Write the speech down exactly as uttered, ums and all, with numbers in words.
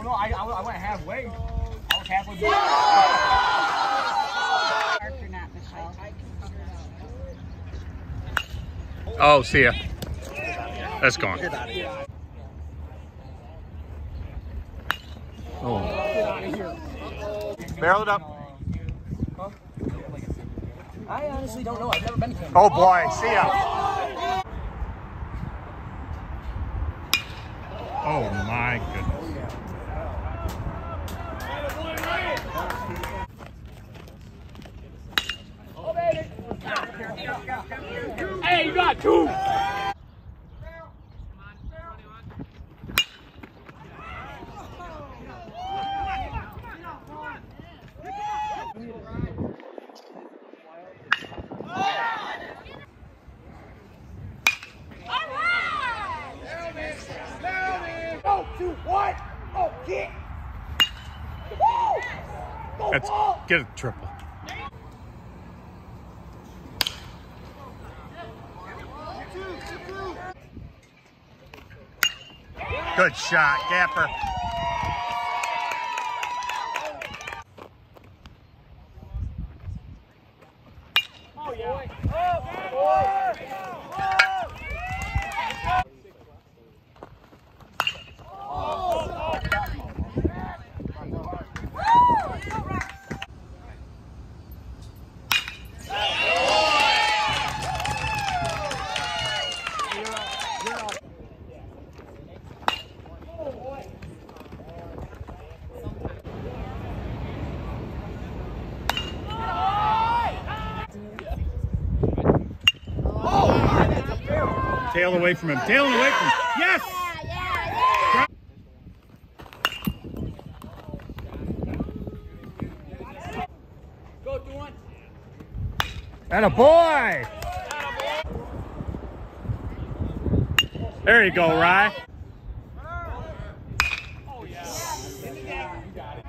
no, I, I, I went halfway. I was halfway. Or not, Michelle. Oh, see ya. That's gone. Oh. Barrel it up. I honestly don't know. I've never been to Canada. Oh boy, see ya. Oh my goodness. Hey, you got two. Let's get a triple. Good shot, Gapper. Oh, yeah. Oh, boy. Tail away from him. Tailing away from him. Yes! Yeah, yeah, yeah. Go, do one. Atta boy! There you go, Rye. Oh, yeah. You got it.